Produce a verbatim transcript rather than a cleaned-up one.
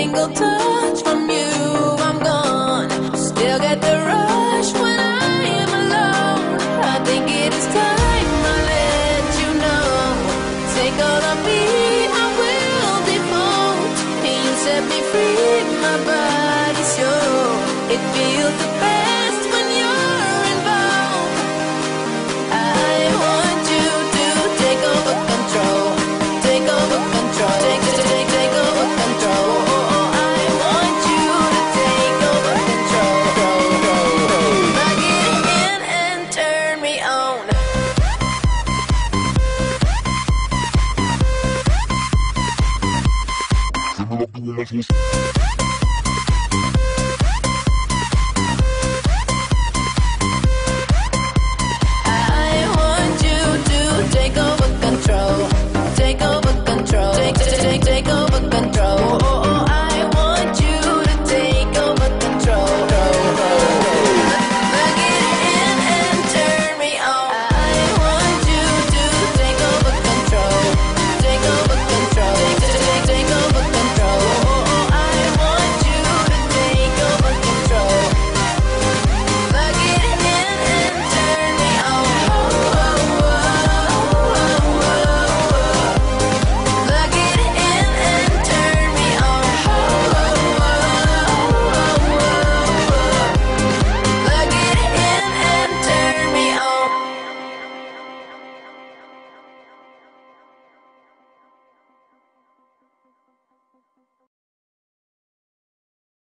single touch from you, I'm gone. Still get the rush when I am alone. I think it is time I let you know. Take all of me, I will default. And you set me free, my body's yours. It feels the best when you're involved. I want you to take over control. Take over control. Take, take, take over control. I want you to take over control. Plug it in and turn me on. Give me like the woman's